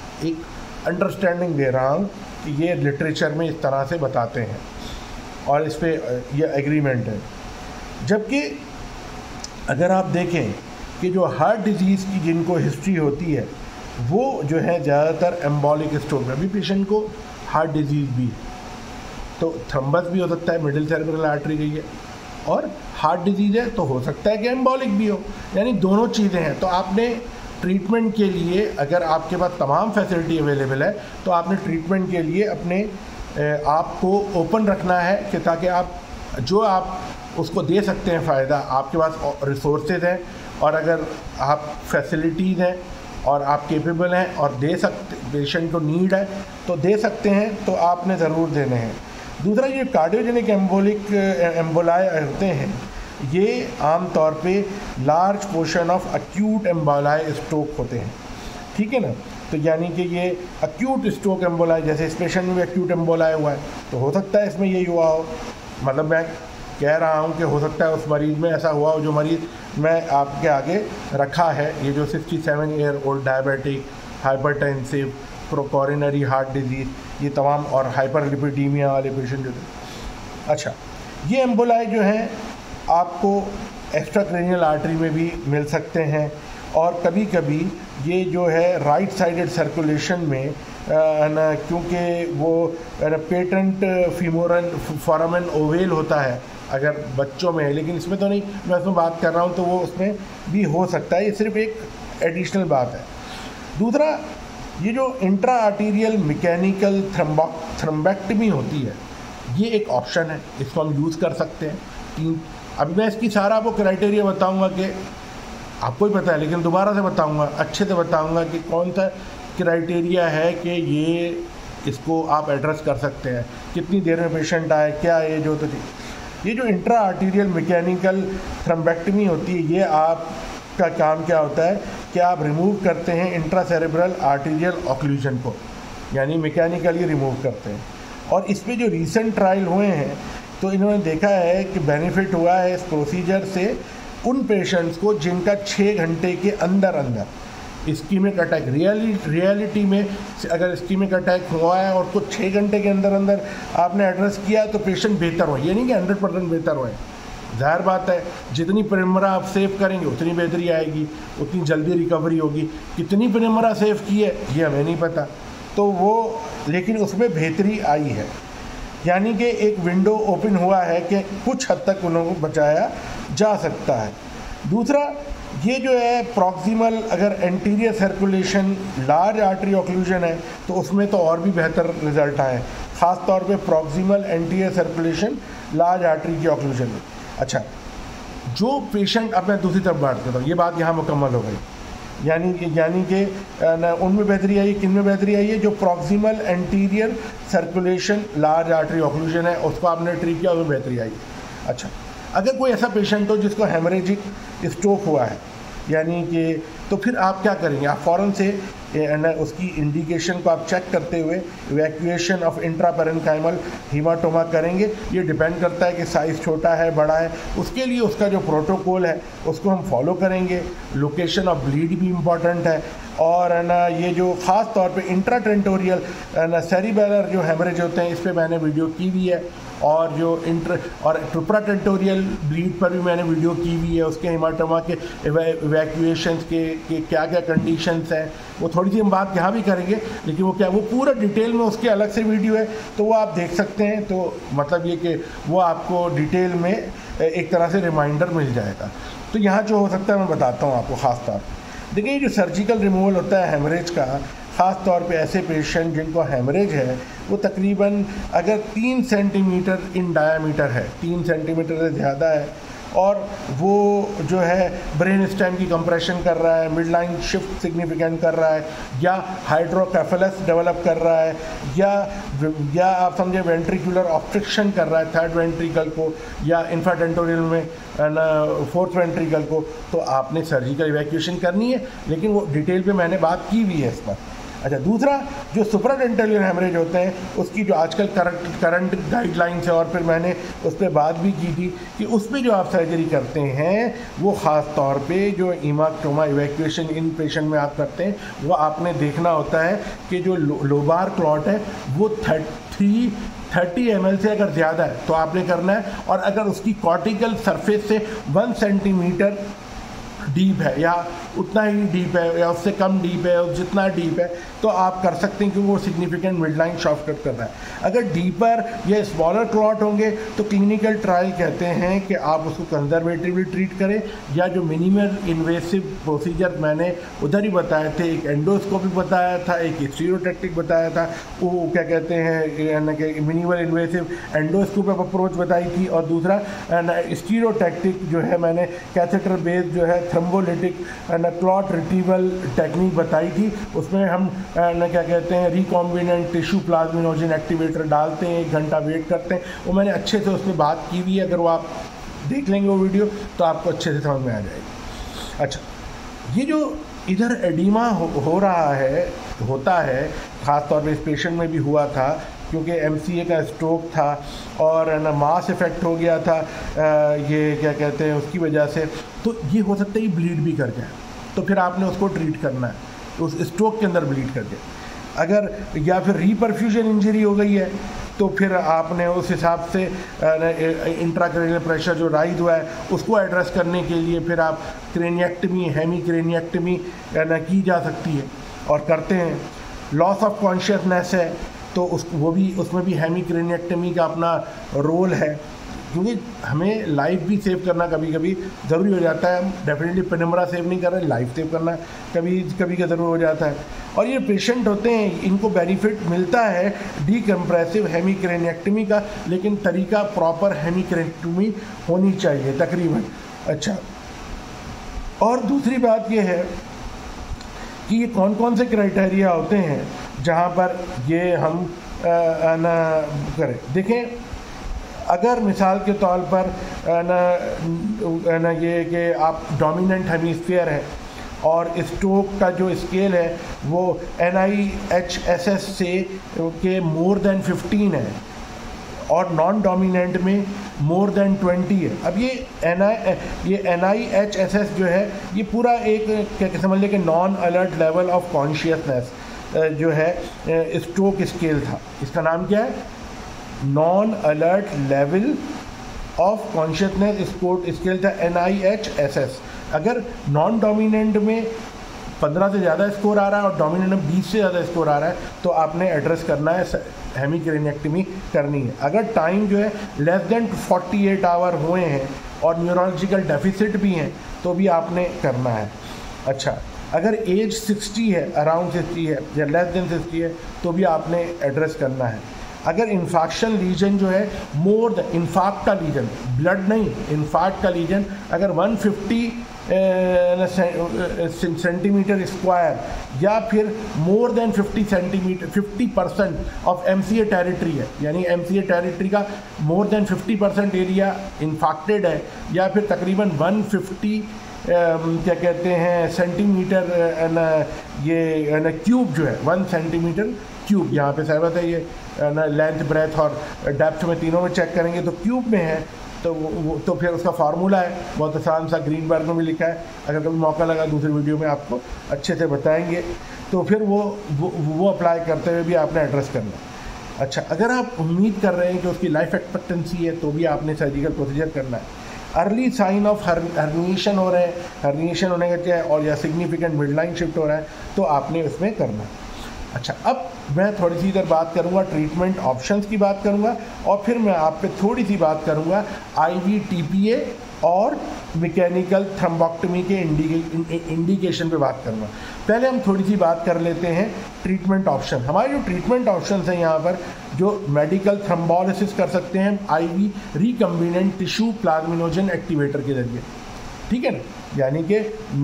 एक अंडरस्टैंडिंग दे रहा हूँ कि ये लिटरेचर में इस तरह से बताते हैं और इस पर यह एग्रीमेंट है। जबकि अगर आप देखें कि जो हार्ट डिजीज़ की जिनको हिस्ट्री होती है वो जो है ज़्यादातर एम्बॉलिक स्ट्रोक में, अभी पेशेंट को हार्ट डिजीज़ भी तो थ्रम्बस भी हो सकता है, मिडिल सेरेब्रल आर्टरी गई है, और हार्ट डिजीज़ है तो हो सकता है कि एम्बॉलिक भी हो, यानी दोनों चीज़ें हैं। तो आपने ट्रीटमेंट के लिए, अगर आपके पास तमाम फैसिलिटी अवेलेबल है, तो आपने ट्रीटमेंट के लिए अपने आप को ओपन रखना है कि ताकि आप जो आप उसको दे सकते हैं फ़ायदा, आपके पास रिसोर्सेज हैं और अगर आप फैसिलिटीज़ हैं और आप केपेबल हैं और दे सकते, पेशेंट को नीड है तो दे सकते हैं, तो आपने ज़रूर देने हैं। दूसरा, ये कार्डियोजेनिक एम्बोलिक एम्बोलाई होते हैं, ये आम तौर पे large portion of acute emboli stroke होते हैं, ठीक है ना। तो यानी कि ये एक्यूट स्ट्रोक एम्बोलाई, जैसे इस पेशेंट में भी एक्यूट एम्बोलाई हुआ है तो हो सकता है इसमें यही हुआ हो। मतलब मैं कह रहा हूँ कि हो सकता है उस मरीज़ में ऐसा हुआ हो जो मरीज़ मैं आपके आगे रखा है, ये जो sixty seven year old diabetic, hypertensive, coronary heart disease, ये तमाम, और हाइपरलिपिडीमिया वाले पेशेंट जो थे। अच्छा, ये एम्बोलाई जो हैं आपको एक्स्ट्राक्रैनियल आर्टरी में भी मिल सकते हैं, और कभी कभी ये जो है राइट साइडेड सर्कुलेशन में ना, क्योंकि वो पेटेंट फीमोरल फोरामेन ओवेल होता है अगर बच्चों में है, लेकिन इसमें तो नहीं, मैं उसमें बात कर रहा हूँ, तो वो उसमें भी हो सकता है। ये सिर्फ एक एडिशनल बात है। दूसरा, ये जो intra arterial mechanical thrombo thrombectomy होती है, ये एक ऑप्शन है, इसको हम यूज़ कर सकते हैं। तीन, अभी मैं इसकी सारा आपको क्राइटेरिया बताऊंगा कि आपको ही पता है, लेकिन दोबारा से बताऊंगा, अच्छे से बताऊंगा कि कौन सा क्राइटेरिया है कि ये इसको आप एड्रेस कर सकते हैं, कितनी देर में पेशेंट आए, क्या एज हो। तो ये जो इंट्रा आर्टीरियल मैकेनिकल थ्रम्बेक्टमी होती है, ये आपका काम क्या होता है कि आप रिमूव करते हैं इंट्रा सेरेब्रल आर्टीरियल ऑक्लूजन को, यानी मैकेनिकली रिमूव करते हैं। और इस पे जो रीसेंट ट्रायल हुए हैं तो इन्होंने देखा है कि बेनिफिट हुआ है इस प्रोसीजर से उन पेशेंट्स को जिनका छः घंटे के अंदर अंदर इस्कीमिक अटैक, रियली रियलिटी में अगर इस्कीमिक अटैक हुआ है और कुछ छः घंटे के अंदर अंदर आपने एड्रेस किया तो पेशेंट बेहतर हो, ये नहीं कि हंड्रेड परसेंट बेहतर हो। ज़ाहिर बात है, जितनी पेनिम्बरा आप सेव करेंगे उतनी बेहतरी आएगी, उतनी जल्दी रिकवरी होगी। कितनी पेनिम्बरा सेव की है ये हमें नहीं पता, तो वो, लेकिन उसमें बेहतरी आई है, यानी कि एक विंडो ओपन हुआ है कि कुछ हद तक उन्होंने बचाया जा सकता है। दूसरा, ये जो है प्रॉक्सिमल, अगर anterior circulation large artery occlusion है तो उसमें तो और भी बेहतर रिजल्ट आए, ख़ास तौर पे proximal anterior circulation large artery की ऑक्लूजन में। अच्छा, जो पेशेंट, अब मैं दूसरी तरफ बात करता हूँ, ये बात यहाँ मुकम्मल हो गई, यानी कि यानी कि उनमें बेहतरी आई, किन में बेहतरी आई है, जो proximal anterior circulation large artery occlusion है उसको आपने ट्रीट किया, उसमें बेहतरी आई। अच्छा, अगर कोई ऐसा पेशेंट हो जिसको हेमरेजिक स्ट्रोक हुआ है, यानी कि, तो फिर आप क्या करेंगे, आप फ़ौरन से उसकी इंडिकेशन को आप चेक करते हुए इवैक्यूएशन ऑफ इंट्रापेरेन्काइमल हीमाटोमा करेंगे। ये डिपेंड करता है कि साइज़ छोटा है बड़ा है, उसके लिए उसका जो प्रोटोकॉल है उसको हम फॉलो करेंगे। लोकेशन ऑफ ब्लीड भी इम्पॉर्टेंट है, और है ना ये जो ख़ास तौर पे इंट्राटेंटोरियल ना सेरिबेलर जो हेमरेज होते हैं, इस पर मैंने वीडियो की हुई है, और जो इंटर और ट्रुप्राटेंटोरियल ब्लीड पर भी मैंने वीडियो की हुई है, उसके हेमाटोमा के इवैक्यूएशंस के, के क्या क्या कंडीशंस हैं, वो थोड़ी सी हम बात यहाँ भी करेंगे, लेकिन वो क्या, वो पूरा डिटेल में उसके अलग से वीडियो है, तो वो आप देख सकते हैं। तो मतलब ये कि वो आपको डिटेल में एक तरह से रिमाइंडर मिल जाएगा। तो यहाँ जो हो सकता है मैं बताता हूँ आपको ख़ास तौर। देखिए, ये जो सर्जिकल रिमूवल होता है हेमरेज का, ख़ास तौर पे ऐसे पेशेंट जिनको हेमरेज है, वो तकरीबन अगर तीन सेंटीमीटर इन डायामीटर है, तीन सेंटीमीटर से ज़्यादा है, और वो जो है ब्रेन स्टेम की कंप्रेशन कर रहा है, मिड लाइन शिफ्ट सिग्निफिकेंट कर रहा है, या हाइड्रोकेफेलस डेवलप कर रहा है, या या आप समझे वेंट्रिकुलर ऑब्स्ट्रक्शन कर रहा है थर्ड वेंट्रिकल को, या इंफ्राटेंटोरियल में ना फोर्थ वेंट्रिकल को, तो आपने सर्जिकल इवैक्यूएशन करनी है। लेकिन वो डिटेल पे मैंने बात की हुई है इस पर। अच्छा, दूसरा जो सुप्राडेंटल हेमरेज होते हैं, उसकी जो आजकल करंट करंट गाइडलाइंस है, और फिर मैंने उस पर बात भी की थी कि उस पर जो आप सर्जरी करते हैं वो ख़ास तौर पे जो ईमाक्टोमा इवैक्यूएशन इन पेशेंट में आप करते हैं, वो आपने देखना होता है कि जो लो, लोबार क्लॉट है वो थर्टी थर्टी एम एल से अगर ज़्यादा है तो आपने करना है, और अगर उसकी कॉर्टिकल सरफेस से वन सेंटीमीटर डीप है या उतना ही डीप है या उससे कम डीप है, और जितना डीप है तो आप कर सकते हैं क्योंकि वो significant mid line short cut कर रहा है। अगर डीपर या स्मॉलर क्लॉट होंगे तो क्लिनिकल ट्रायल कहते हैं कि आप उसको कंजर्वेटिवली ट्रीट करें, या जो मिनिमल इन्वेसिव प्रोसीजर मैंने उधर ही बताए थे, एक एंडोस्कोपी बताया था, एक स्टीरियोटैक्टिक बताया था, वो क्या कहते हैं मिनिमल इन्वेसिव एंडोस्कोपी अप्रोच बताई थी, और दूसरा स्टीरियोटैक्टिक जो है मैंने कैथेटर बेस्ड जो है थ्रोम्बोलिटिक क्लॉट रिट्रीवल टेक्निक बताई थी। उसमें हम न क्या कहते हैं रिकॉम्बिनेंट टिश्यू प्लाज्मिनोजन एक्टिवेटर डालते हैं, एक घंटा वेट करते हैं। वो मैंने अच्छे से उसमें बात की हुई है, अगर वो आप देख लेंगे वो वीडियो तो आपको अच्छे से समझ में आ जाएगी। अच्छा, ये जो इधर एडिमा हो, हो रहा है होता है ख़ास तौर पे इस पेशेंट में भी हुआ था क्योंकि एमसीए का स्ट्रोक था और ना मास इफ़ेक्ट हो गया था, आ, ये क्या कहते हैं उसकी वजह से, तो ये हो सकता है ब्लीड भी कर जाए, तो फिर आपने उसको ट्रीट करना है उस स्ट्रोक के अंदर ब्लीड कर जाए। अगर या फिर रीपरफ्यूजन इंजरी हो गई है तो फिर आपने उस हिसाब से इंट्राक्रेनियल प्रेशर जो राइज हुआ है उसको एड्रेस करने के लिए फिर आप क्रेनिएक्टमी, हेमी क्रेनिएक्टमी की जा सकती है और करते हैं। लॉस ऑफ कॉन्शियसनेस है तो उस वो भी उसमें भी हेमी क्रेनिएक्टमी का अपना रोल है, क्योंकि हमें लाइफ भी सेव करना कभी कभी ज़रूरी हो जाता है। हम डेफिनेटली पेनिम्बरा सेव नहीं कर रहे, लाइफ सेव करना कभी कभी का ज़रूर हो जाता है। और ये पेशेंट होते हैं, इनको बेनिफिट मिलता है डीकम्प्रेसिव हेमी क्रेनिएक्टमी का, लेकिन तरीका प्रॉपर हेमी क्रेनिएक्टमी होनी चाहिए तकरीबन। अच्छा, और दूसरी बात ये है कि ये कौन कौन से क्राइटेरिया होते हैं जहाँ पर ये हम आ, ना करें। देखें, अगर मिसाल के तौर पर ना ना ये कि आप डोमिनेंट हेमीस्फीयर है और स्ट्रोक का जो स्केल है वो N I H S S से के मोर देन फिफ्टीन है और नॉन डोमिनेंट में मोर देन ट्वेंटी है। अब ये एन आई ये N I H S S जो है ये पूरा एक क्या समझ लें कि non alert level of consciousness जो है स्ट्रोक स्केल था। इसका नाम क्या है? Non alert level of consciousness sport scale था, N I H S S. अगर नॉन डोमिनेंट में पंद्रह से ज़्यादा स्कोर आ रहा है और डोमिनेंट में बीस से ज़्यादा स्कोर आ रहा है तो आपने एड्रेस करना है, हेमी क्रेनिएक्टमी करनी है। अगर टाइम जो है less than forty eight hour हुए हैं और न्यूरोलॉजिकल डेफिसिट भी हैं तो भी आपने करना है। अच्छा, अगर एज सिक्सटी है, अराउंड सिक्सटी है या लेस देन सिक्सटी है तो भी आपने एड्रेस करना है। अगर इन्फाक्शन लीजन जो है मोर द इन्फाक्ट का लीजन, ब्लड नहीं इन्फाक्ट का लीजन अगर वन फिफ्टी सेंटीमीटर स्क्वायर या फिर more than fifty centimetre fifty percent of MCA territory है, यानी एमसीए टेरिटरी का more than fifty percent area infarcted है, या फिर तकरीबन वन फिफ्टी क्या कहते हैं सेंटीमीटर न ये न क्यूब जो है वन सेंटीमीटर क्यूब, यहाँ पे सहमत है ये न लेंथ ब्रेथ और डेप्थ में तीनों में चेक करेंगे तो क्यूब में है तो वो तो फिर उसका फार्मूला है बहुत आसान सा, ग्रीनबर्ग में भी लिखा है। अगर कभी मौका लगा दूसरी वीडियो में आपको अच्छे से बताएंगे तो फिर वो वो, वो अप्लाई करते हुए भी आपने एड्रेस करना। अच्छा, अगर आप उम्मीद कर रहे हैं कि उसकी लाइफ एक्सपेक्टेंसी है तो भी आपने सर्जिकल प्रोसीजर करना है। अर्ली साइन ऑफ हर्निएशन हो रहे हैं, हर्निएशन होने का क्या है और या सिग्निफिकेंट मिडलाइन शिफ्ट हो रहा है तो आपने उसमें करना है। अच्छा, अब मैं थोड़ी सी इधर बात करूंगा, ट्रीटमेंट ऑप्शंस की बात करूंगा और फिर मैं आप पे थोड़ी सी बात करूंगा आईवी टीपीए और मैकेनिकल थ्रम्बोक्टमी के इंडिके इंडिकेशन पे बात करूँगा। पहले हम थोड़ी सी बात कर लेते हैं ट्रीटमेंट ऑप्शन। हमारे जो ट्रीटमेंट ऑप्शन हैं यहाँ पर, जो मेडिकल थ्रम्बोलिसिस कर सकते हैं IV recombinant tissue plasminogen activator के जरिए, ठीक है ना, यानी कि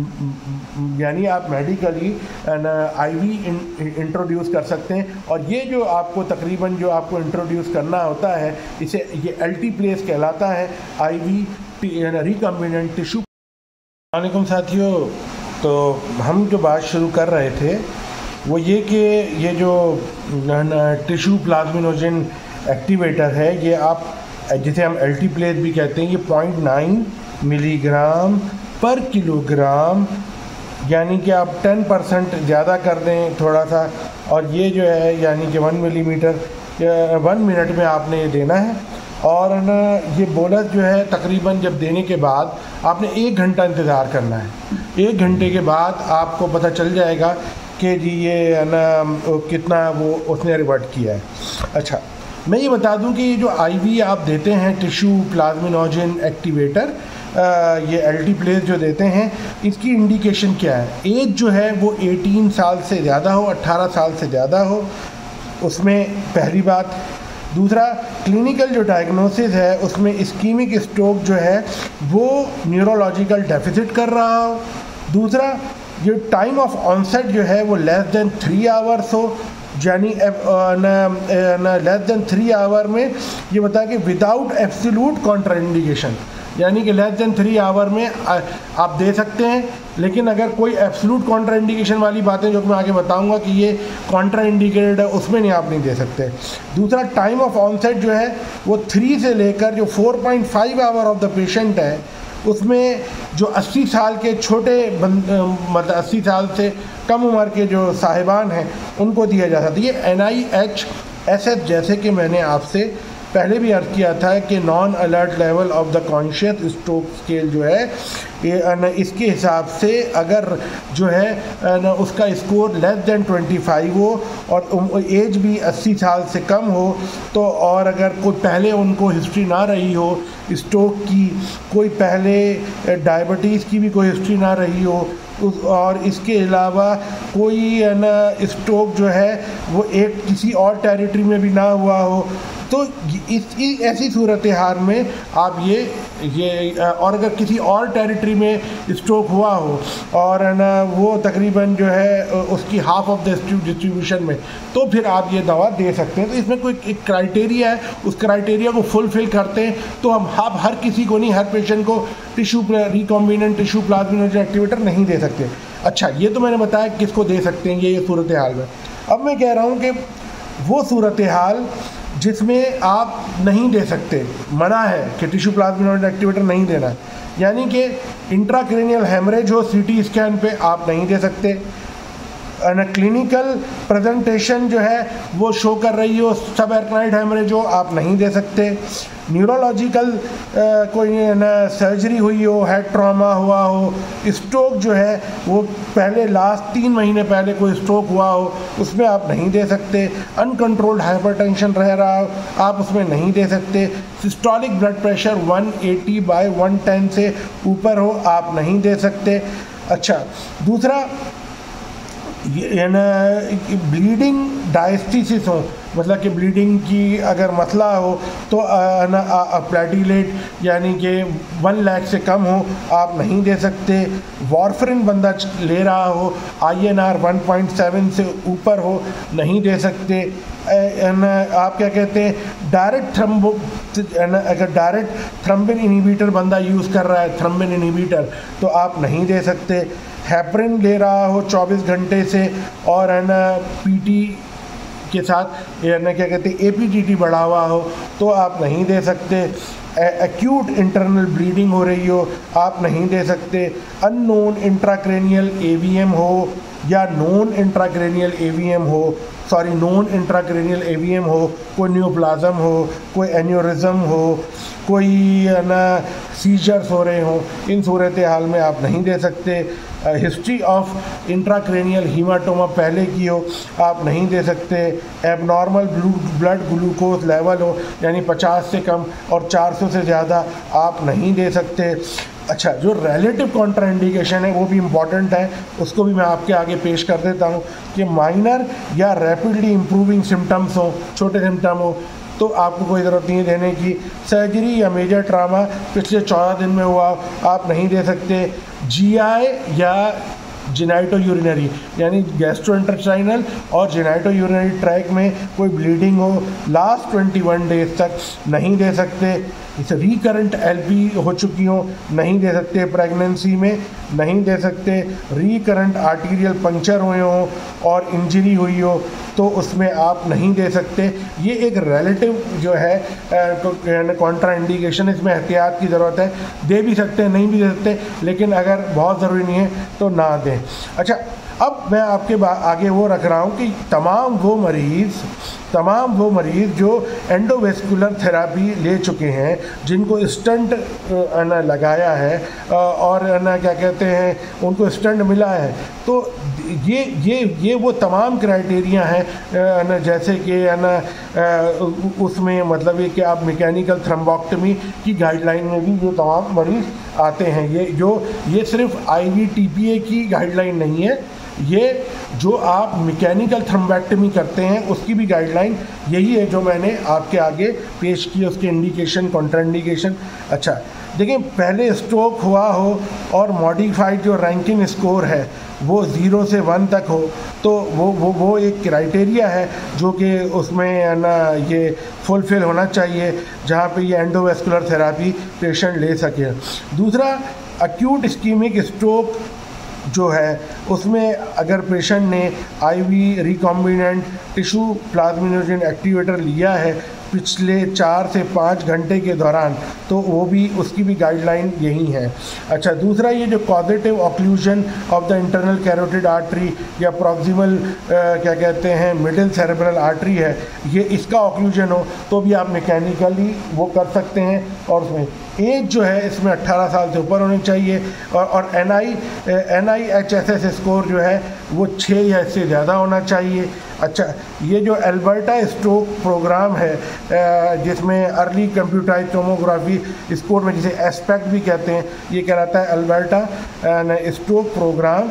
यानी आप मेडिकली आईवी इंट्रोड्यूस कर सकते हैं। और ये जो आपको तकरीबन जो आपको इंट्रोड्यूस करना होता है, इसे ये अल्टीप्लेस कहलाता है, आईवी रिकम्बिनेंट टिश्यू। वालेकुम साथियों, तो हम जो बात शुरू कर रहे थे वो ये कि ये जो टिश्यू प्लाज्मिनोजन एक्टिवेटर है, ये आप जिसे हम अल्टीप्लेस भी कहते हैं, ये point nine milligram per kilogram, यानी कि आप टेन परसेंट ज़्यादा कर दें थोड़ा सा, और ये जो है यानी कि वन मिलीमीटर वन मिनट में आपने ये देना है। और न ये बोलस जो है तकरीबन जब देने के बाद आपने एक घंटा इंतज़ार करना है। एक घंटे के बाद आपको पता चल जाएगा कि जी ये न कितना वो उसने रिवर्ट किया है। अच्छा, मैं ये बता दूं कि ये जो आईवी आप देते हैं टिश्यू प्लाज्मिनोजन एक्टिवेटर, आ, ये अल्टीप्लेस जो देते हैं, इसकी इंडिकेशन क्या है? एज जो है वो अठारह साल से ज़्यादा हो, अट्ठारह साल से ज़्यादा हो, उसमें पहली बात। दूसरा, क्लिनिकल जो डायग्नोसिस है उसमें इस्कीमिक स्ट्रोक जो है वो न्यूरोलॉजिकल डेफिसिट कर रहा हो। दूसरा, जो टाइम ऑफ ऑनसेट जो है वो लेस देन थ्री आवर्स हो, यानी लेस देन थ्री आवर में ये बता कि विदाउट एब्सोल्यूट कॉन्ट्राइंडिकेशन, यानी कि लेस देन थ्री आवर में आप दे सकते हैं, लेकिन अगर कोई एब्सोल्यूट कॉन्ट्राइंडिकेशन वाली बातें जो मैं आगे बताऊंगा कि ये कॉन्ट्राइंडिकेटेड है, उसमें नहीं आप नहीं दे सकते। दूसरा, टाइम ऑफ ऑनसेट जो है वो थ्री से लेकर जो four point five hour of the patient है, उसमें जो अस्सी साल के छोटे मतलब अस्सी साल से कम उम्र के जो साहिबान हैं उनको दिया जा सकता है। ये N I H S S, जैसे कि मैंने आपसे पहले भी अर्ज किया था कि non alert level of the conscious stroke scale जो है ये न इसके हिसाब से अगर जो है न उसका score less than twenty five हो और एज भी अस्सी साल से कम हो, तो और अगर कोई पहले उनको हिस्ट्री ना रही हो स्ट्रोक की, कोई पहले डायबिटीज़ की भी कोई हिस्ट्री ना रही हो, उस और इसके अलावा कोई न स्ट्रोक जो है वो एक किसी और टेरिटरी में भी ना हुआ हो, तो इस ऐसी सूरत हाल में आप ये ये और अगर किसी और टेरिटरी में स्ट्रोक हुआ हो और न वो तकरीबन जो है उसकी हाफ ऑफ द डिस्ट्रीब्यूशन में, तो फिर आप ये दवा दे सकते हैं। तो इसमें कोई एक क्राइटेरिया है, उस क्राइटेरिया को फुलफ़िल करते हैं तो हम आप हर किसी को नहीं, हर पेशेंट को tissue recombinant tissue plasminogen activator नहीं दे सकते। अच्छा, ये तो मैंने बताया किसको दे सकते हैं ये ये सूरत हाल में। अब मैं कह रहा हूँ कि वो सूरत हाल जिसमें आप नहीं दे सकते, मना है कि टिश्यू प्लाज्मिनोजन एक्टिवेटर नहीं देना है, यानी कि इंट्राक्रेनियल हेमरेज हो सीटी स्कैन पे आप नहीं दे सकते, न क्लिनिकल प्रेजेंटेशन जो है वो शो कर रही हो सब एर्कनाइड हेमरेज हो, आप नहीं दे सकते, न्यूरोलॉजिकल कोई न सर्जरी हुई हो, हेड ट्रॉमा हुआ हो, स्ट्रोक जो है वो पहले लास्ट तीन महीने पहले कोई स्ट्रोक हुआ हो उसमें आप नहीं दे सकते, अनकंट्रोल्ड हाइपरटेंशन रह रहा हो आप उसमें नहीं दे सकते, systolic blood pressure one eighty by one ten से ऊपर हो आप नहीं दे सकते। अच्छा, दूसरा, ये ना ब्लीडिंग डायस्टिसिस हो, मतलब कि ब्लीडिंग की अगर मसला हो तो ना प्लेटिलेट यानी कि वन लाख से कम हो आप नहीं दे सकते, वारफरिन बंदा ले रहा हो I N R one point seven से ऊपर हो नहीं दे सकते, आप क्या कहते हैं डायरेक्ट थ्रम्बो अगर डायरेक्ट थ्रम्बिन इनहिबिटर बंदा यूज़ कर रहा है, थ्रम्बिन इनहिबिटर, तो आप नहीं दे सकते, हेपरिन ले रहा हो चौबीस घंटे से और है ना पीटी के साथ या ना क्या कहते हैं एपीटीटी बढ़ा हुआ हो तो आप नहीं दे सकते, एक्यूट इंटरनल ब्लीडिंग हो रही हो आप नहीं दे सकते, अननोन इंट्राक्रेनियल एवीएम हो या नॉन इंट्राक्रेनियल एवीएम हो सॉरी नॉन इंट्राक्रेनियल एवीएम हो, कोई न्यूप्लाज्म हो, कोई एन्यूरिज्म हो, कोई ना सीजर्स हो रहे हों, इन सूरत हाल में आप नहीं दे सकते। हिस्ट्री ऑफ इंट्राक्रेनियल हीमाटोमा पहले की हो, आप नहीं दे सकते। एबनॉर्मल ब्लड ग्लूकोज लेवल हो, यानी पचास से कम और चार सौ से ज़्यादा, आप नहीं दे सकते। अच्छा, जो रिलेटिव कॉन्ट्राइंडिकेशन है वो भी इम्पॉर्टेंट है, उसको भी मैं आपके आगे पेश कर देता हूँ कि माइनर या रैपिडली इम्प्रूविंग सिम्टम्स हो, छोटे सिम्टम हो, तो आपको कोई ज़रूरत नहीं है देने की। सर्जरी या मेजर ट्रामा पिछले चौदह दिन में हुआ, आप नहीं दे सकते। जीआई या जेनाइटो यूरिनरी यानी गैस्ट्रोइंटेस्टाइनल और जेनाइटो यूरिनरी ट्रैक में कोई ब्लीडिंग हो लास्ट इक्कीस डेज तक नहीं दे सकते। इसे रिकरेंट एलपी हो चुकी हो नहीं दे सकते। प्रेगनेंसी में नहीं दे सकते। रिकरेंट आर्टीरियल पंक्चर हुए हो और इंजरी हुई हो तो उसमें आप नहीं दे सकते। ये एक रिलेटिव जो है कॉन्ट्रा इंडिकेशन, इसमें एहतियात की ज़रूरत है। दे भी सकते हैं, नहीं भी दे सकते, लेकिन अगर बहुत ज़रूरी नहीं है तो ना दें। अच्छा, अब मैं आपके आगे वो रख रहा हूँ कि तमाम वो मरीज़ तमाम वो मरीज़ जो एंडोवेस्कुलर थेरापी ले चुके हैं, जिनको स्टंट ना लगाया है और ना क्या कहते हैं उनको स्टंट मिला है, तो ये ये ये वो तमाम क्राइटेरिया हैं ना, जैसे कि ना उसमें मतलब ये कि आप मैकेनिकल थ्रम्बोक्टमी की गाइडलाइन में भी ये तमाम मरीज़ आते हैं। ये जो ये सिर्फ I V T P A की गाइडलाइन नहीं है, ये जो आप मैकेनिकल थ्रम्बेक्टमी करते हैं उसकी भी गाइडलाइन यही है जो मैंने आपके आगे पेश की, उसके इंडिकेशन, कॉन्ट्राइंडिकेशन। अच्छा देखिए, पहले स्ट्रोक हुआ हो और मॉडिफाइड जो रैंकिन स्कोर है वो ज़ीरो से वन तक हो, तो वो वो वो एक क्राइटेरिया है जो कि उसमें ना ये फुलफिल होना चाहिए, जहाँ पे ये एंडोवेस्कुलर थेरापी पेशेंट ले सके। दूसरा, एक्यूट इस्कीमिक स्ट्रोक जो है उसमें अगर पेशेंट ने IV recombinant tissue plasminogen activator लिया है पिछले चार से पाँच घंटे के दौरान, तो वो भी उसकी भी गाइडलाइन यही है। अच्छा, दूसरा, ये जो positive occlusion of the internal carotid artery या प्रॉक्सिमल क्या कहते हैं मिडिल सेरेब्रल आर्टरी है, ये इसका ऑक्लूजन हो तो भी आप मैकेनिकली वो कर सकते हैं। और उसमें एज जो है इसमें अट्ठारह साल से ऊपर होनी चाहिए और और N I N I H S S score जो है वो छः या इससे ज़्यादा होना चाहिए। अच्छा, ये जो अल्बर्टा स्ट्रोक प्रोग्राम है जिसमें अर्ली कंप्यूटराइज टोमोग्राफी स्कोर में जिसे एस्पेक्ट भी कहते हैं, ये कहलाता है Alberta stroke program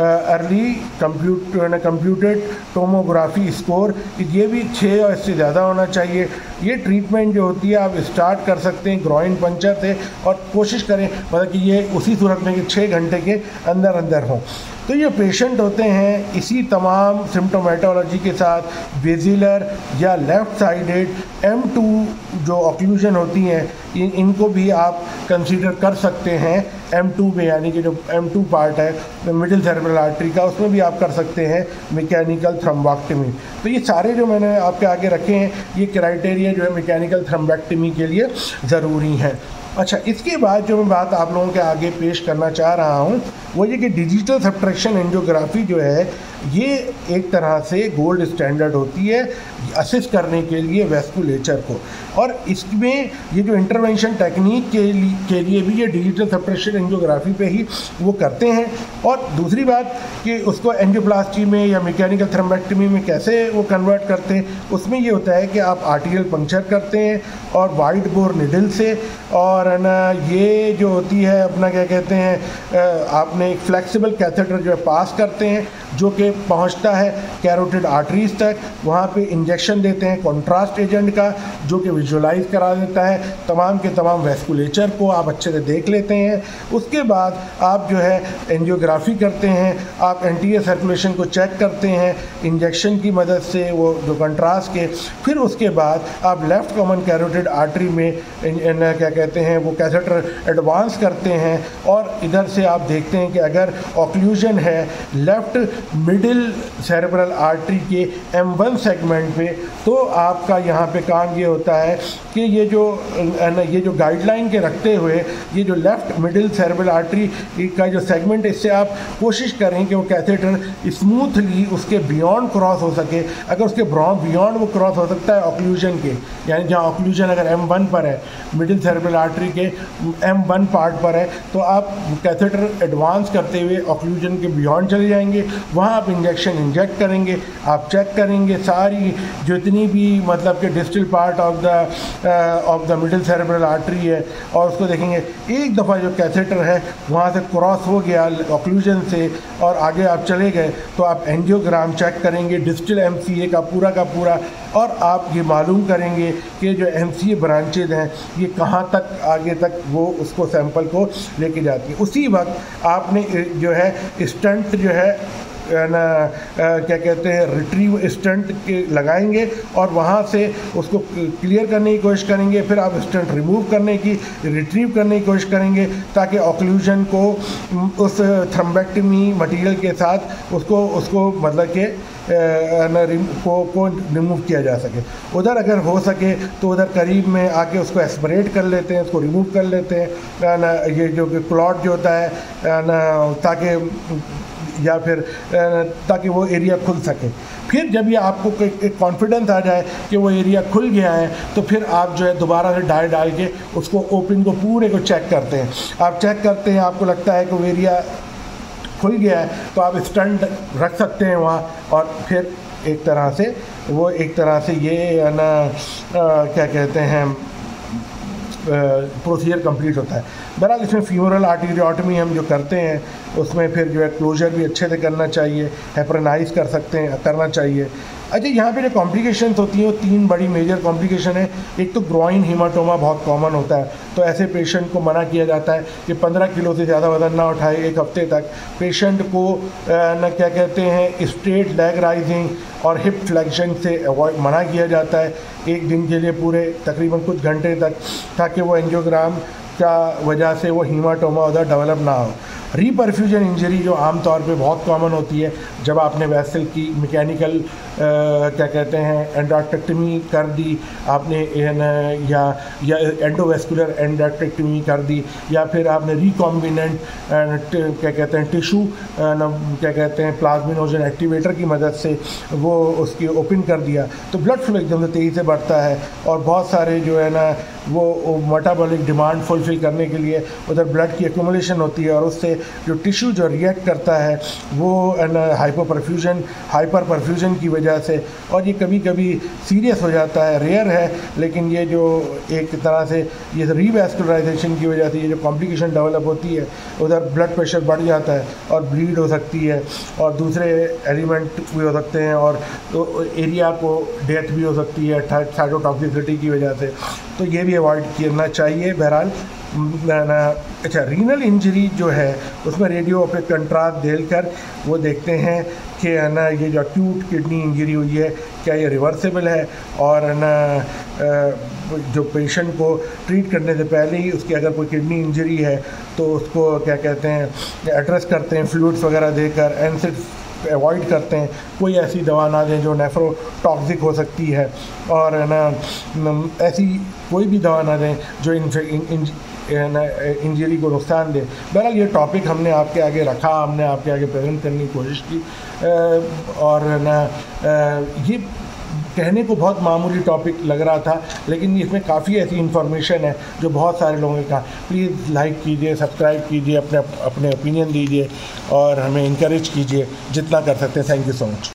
early compute computed tomography score, ये भी छः और इससे ज़्यादा होना चाहिए। ये ट्रीटमेंट जो होती है आप स्टार्ट कर सकते हैं ग्रॉइन पंचर से और कोशिश करें मतलब कि ये उसी सूरत में कि छः घंटे के अंदर अंदर हों। तो ये पेशेंट होते हैं इसी तमाम सिम्टोमेटोलॉजी के साथ बेजिलर या लेफ़्ट साइडेड एम टू जो ऑक्लूजन होती हैं, इन इनको भी आप कंसीडर कर सकते हैं एम टू में, यानी कि जो एम टू पार्ट है मिडिल सेरेब्रल आर्टरी का, उसमें भी आप कर सकते हैं मैकेनिकल थ्रम्बोक्टमी। तो ये सारे जो मैंने आपके आगे रखे हैं, ये क्राइटेरिया जो है मैकेनिकल थ्रम्बोक्टमी के लिए ज़रूरी है। अच्छा, इसके बाद जो मैं बात आप लोगों के आगे पेश करना चाह रहा हूँ वो ये कि डिजिटल सब्ट्रैक्शन एंजियोग्राफी जो है ये एक तरह से गोल्ड स्टैंडर्ड होती है असिस्ट करने के लिए वैस्कुलेचर को, और इसमें ये जो इंटरवेंशन टेक्निक के लिए के लिए भी ये डिजिटल सब्ट्रैक्शन एंजियोग्राफी पे ही वो करते हैं। और दूसरी बात कि उसको एंजियोप्लास्टी में या मैकेनिकल थ्रम्बेक्टमी में कैसे वो कन्वर्ट करते हैं, उसमें ये होता है कि आप आर्टीरियल पंक्चर करते हैं और वाइड बोर निडल से, और ना ये जो होती है अपना क्या कहते हैं आपने एक फ्लेक्सिबल कैथेटर जो है पास करते हैं जो कि पहुंचता है कैरोटिड आर्टरीज तक, वहाँ पे इंजेक्शन देते हैं कॉन्ट्रास्ट एजेंट का जो कि विजुअलाइज करा देता है तमाम के तमाम वैस्कुलेचर को, आप अच्छे से देख लेते हैं। उसके बाद आप जो है एंजियोग्राफी करते हैं, आप एंटीरियर सर्कुलेशन को चेक करते हैं इंजेक्शन की मदद से वो जो कंट्रास्ट के, फिर उसके बाद आप लेफ़्ट कॉमन कैरोटिड आर्टरी में क्या कहते हैं हैं वो कैथेटर एडवांस करते हैं और इधर से आप देखते हैं कि अगर ऑक्लूजन है लेफ़्ट मिडिल सेरेब्रल आर्टरी के एम वन सेगमेंट पे, तो आपका यहाँ पे काम ये होता है कि ये जो ये जो गाइडलाइन के रखते हुए ये जो लेफ़्ट मिडिल सेरेब्रल आर्टरी का जो सेगमेंट, इससे आप कोशिश करें कि वो कैथेटर स्मूथली उसके बियॉन्ड क्रॉस हो सके। अगर उसके बियॉन्ड वो क्रॉस हो सकता है ऑक्लूजन के, यानी जहाँ ऑक्लूजन अगर एम वन पर है, मिडिल सेरेब्रल आर्टरी के एम वन पार्ट पर है, तो आप कैथेटर एडवांस करते हुए ऑक्लूजन के बियॉन्ड चले जाएंगे, वहाँ आप इंजेक्शन इंजेक्ट करेंगे। आप चेक करेंगे सारी जितनी भी मतलब कि distal part of the of the middle cerebral artery है, और उसको देखेंगे एक दफ़ा जो कैथेटर है वहाँ से क्रॉस हो गया ऑक्लूजन से और आगे आप चले गए, तो आप एंजियोग्राम चेक करेंगे डिस्टल एम सी ए का पूरा का पूरा, और आप ये मालूम करेंगे कि जो एम सी ए ब्रांचेज हैं ये कहाँ तक आगे तक वो उसको सैंपल को लेके जाती है। उसी वक्त आपने जो है स्टंट जो है ना क्या कहते हैं रिट्रीव स्टंट के लगाएंगे और वहाँ से उसको क्लियर करने की कोशिश करेंगे, फिर आप स्टंट रिमूव करने की रिट्रीव करने की कोशिश करेंगे ताकि ऑक्लूजन को उस थ्रम्बेक्टमी मटेरियल के साथ उसको उसको मतलब कि को को रिमूव किया जा सके। उधर अगर हो सके तो उधर करीब में आके उसको एस्पिरेट कर लेते हैं, उसको रिमूव कर लेते हैं ना, ये जो क्लॉट जो होता है ना, ताकि या फिर ताकि वो एरिया खुल सके। फिर जब ये आपको एक कॉन्फिडेंस आ जाए कि वो एरिया खुल गया है, तो फिर आप जो है दोबारा से डाई डाल के उसको ओपन को पूरे को चेक करते हैं। आप चेक करते हैं, आपको लगता है कि वो एरिया खुल गया है, तो आप स्टंट रख सकते हैं वहाँ, और फिर एक तरह से वो एक तरह से ये ना क्या कहते हैं प्रोसीजर कंप्लीट होता है। बहरहाल इसमें फ्यूमरल आर्टेरियोटमी हम जो करते हैं उसमें फिर जो है क्लोजर भी अच्छे से करना चाहिए, हेपरनाइज कर सकते हैं करना चाहिए। अच्छा, यहाँ पे जो कॉम्प्लिकेशंस होती हैं वो तीन बड़ी मेजर कॉम्प्लिकेशन है। एक तो ग्रॉइन हीमाटोमा बहुत कॉमन होता है, तो ऐसे पेशेंट को मना किया जाता है कि पंद्रह किलो से ज़्यादा वजन ना उठाए एक हफ्ते तक। पेशेंट को न क्या कहते हैं स्ट्रेट लेग राइजिंग और हिप फ्लेक्शन से अवॉइड मना किया जाता है एक दिन के लिए पूरे तकरीबन कुछ घंटे तक, ताकि वो एंजियोग्राम का वजह से वो हीमाटोमा उधर डेवलप ना हो। रीपरफ्यूजन इंजरी जो आम तौर पे बहुत कॉमन होती है, जब आपने वेसल की मैकेनिकल क्या कहते हैं एंडोटेक्टमी कर दी आपने, या या एंडोवेस्कुलर एंडोटेक्टमी कर दी, या फिर आपने रिकॉम्बिनेंट क्या कहते हैं टिशू क्या कहते हैं प्लाज्मिनोजन एक्टिवेटर की मदद से वो उसकी ओपन कर दिया, तो ब्लड फ्लो एकदम से तेज़ी से बढ़ता है, और बहुत सारे जो है ना वो मेटाबॉलिक डिमांड फुलफिल करने के लिए उधर ब्लड की एक्यूमुलेशन होती है, और उससे जो टिश्यू जो रिएक्ट करता है वो हाइपो परफ्यूजन हाइपर परफ्यूजन की वजह से, और ये कभी कभी सीरियस हो जाता है, रेयर है, लेकिन ये जो एक तरह से ये रीवैस्कुलराइजेशन की वजह से ये जो कॉम्प्लिकेशन डेवलप होती है, उधर ब्लड प्रेशर बढ़ जाता है और ब्लीड हो सकती है, और दूसरे एलिमेंट भी हो सकते हैं, और तो एरिया को डेथ भी हो सकती है साइटोटॉक्सिसिटी की वजह से, तो ये भी अवॉइड करना चाहिए। बहरहाल ना अच्छा, रीनल इंजरी जो है उसमें रेडियो पे कंट्रास्ट देकर वो देखते हैं कि ना ये जो एक्यूट किडनी इंजरी हुई है क्या ये रिवर्सिबल है, और ना जो पेशेंट को ट्रीट करने से पहले ही उसकी अगर कोई किडनी इंजरी है तो उसको क्या कहते हैं एड्रेस करते हैं फ्लूइड्स वगैरह देकर, एनसिड अवॉइड करते हैं, कोई ऐसी दवा ना दें जो नेफ्रोटॉक्सिक हो सकती है, और ना ऐसी कोई भी दवा ना दें जो इन इंजरी को नुकसान दे। बहरहाल ये टॉपिक हमने आपके आगे रखा, हमने आपके आगे प्रेजेंट करने की कोशिश की, और ना ये कहने को बहुत मामूली टॉपिक लग रहा था, लेकिन इसमें काफ़ी ऐसी इन्फॉर्मेशन है जो बहुत सारे लोगों ने कहा। प्लीज़ लाइक कीजिए, सब्सक्राइब कीजिए, अपने अपने ओपिनियन दीजिए और हमें इनकरेज कीजिए जितना कर सकते हैं। Thank you so much.